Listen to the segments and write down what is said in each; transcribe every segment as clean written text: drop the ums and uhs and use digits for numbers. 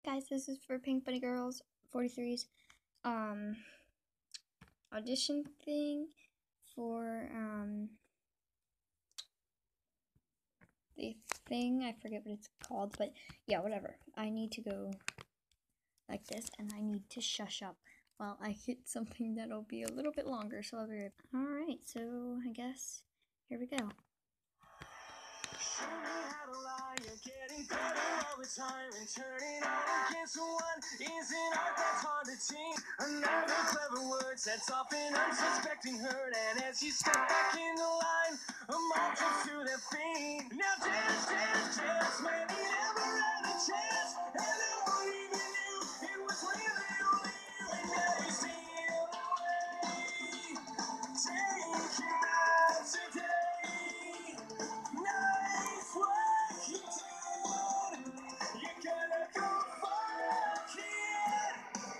Guys, this is for Pink Bunny Girls 43's audition thing for the thing. I forget what it's called, but yeah, whatever. I need to go like this, and I need to shush up while I hit something that'll be a little bit longer, so I'll be right back. Alright, so I guess here we go. Show me how to lie, you're getting better all the time, and turning on against one isn't art that's hard to teach. Another clever word sets off an unsuspecting hurt, and as you step back in the line, a mob jumps to their feet. Now dance, dance, dance, man, he never had a chance, and no one even knew it was really only you, and now you see it away. Take him out today. Nice work you did. You're gonna go far, kid.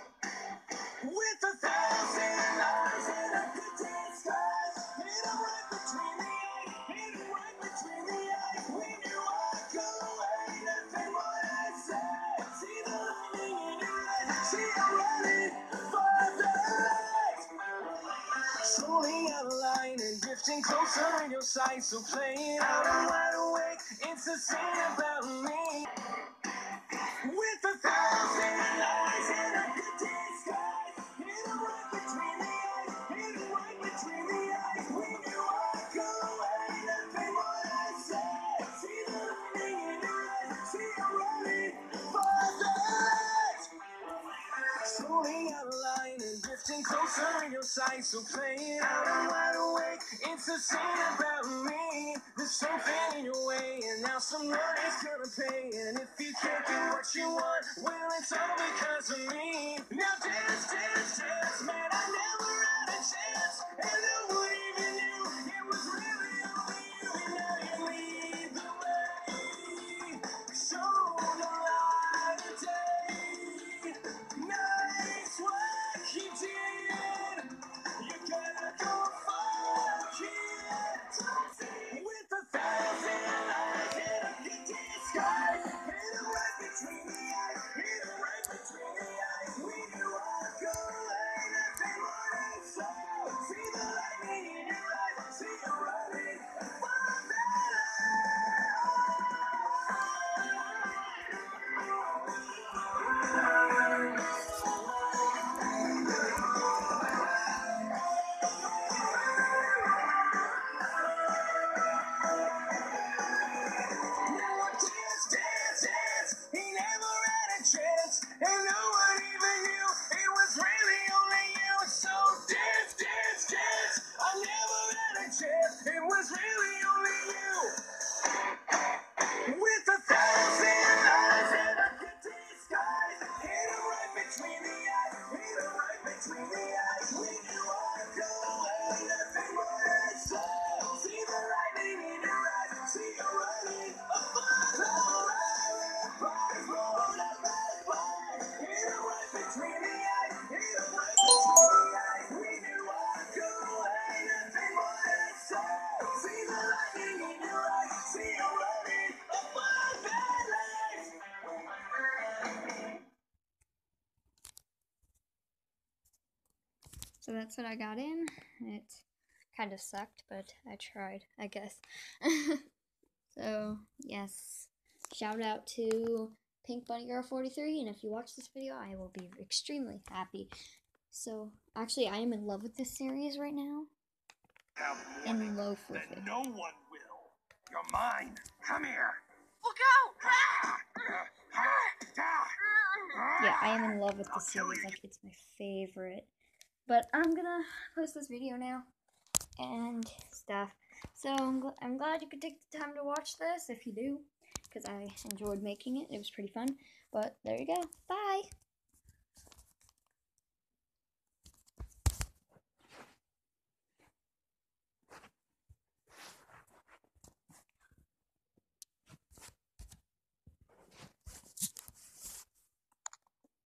With 1,000 eyes and a good disguise. Hit 'em right between the eyes. Hit 'em right between the eyes. We knew I'd go away. Nothing what I said. See the lightning in your eyes. See I'm running for the light. Slowly out of line and drifting closer in your sight. So play it out, I'm wide awake. It's a scene about me. With 1,000 eyes and a good disguise. Hit 'em right between the eyes. Hit 'em right between the eyes. We knew I'd go away. Nothing what I said. See the lightning in your eyes. See I'm running for the light. Slowly out of line and drifting closer in your sight. So play it out, I'm wide awake. It's a scene about me. There's something in your way, and now someone is gonna pay. And if you can't get what you want, well, it's all because of me. Now dance, dance, dance, man, I never had a chance, and no one even knew it was really only you. And now you lead the way. Show the light of day. Nice work you did. You're gonna go far, kid. With 1,000 eyes and a good disguise. Hit 'em right between the eyes. Hit 'em right between the eyes. We knew I'd go away. Nothing more than so. See the lightning in your eyes. See you running for the dance, dance, dance. He never had a chance, and no one even knew it was really only you. So dance, dance, dance. I never had a chance. It was really only you. With 1,000 eyes and a good disguise. Hit 'em right between the eyes. Hit 'em right between the eyes. We knew I'd go away. Nothing more than so. See the lightning in your eyes. See you running above the rise. Rise, roll up, rise. Hit 'em right between the eyes. Hit 'em right between the eyes. We knew I'd go away. Nothing more than so. See the lightning in your eyes. See you running above the rise. So that's what I got in. It kind of sucked, but I tried, I guess. So, yes. Shout out to Pink Bunny Girl 43, and if you watch this video, I will be extremely happy. So, actually, I am in love with this series right now. In love with it. No one will. You're mine. Come here. Look out! Yeah, I am in love with this series. Like, it's my favorite. But I'm gonna post this video now and stuff. So I'm glad you could take the time to watch this if you do, because I enjoyed making it. It was pretty fun. But there you go. Bye!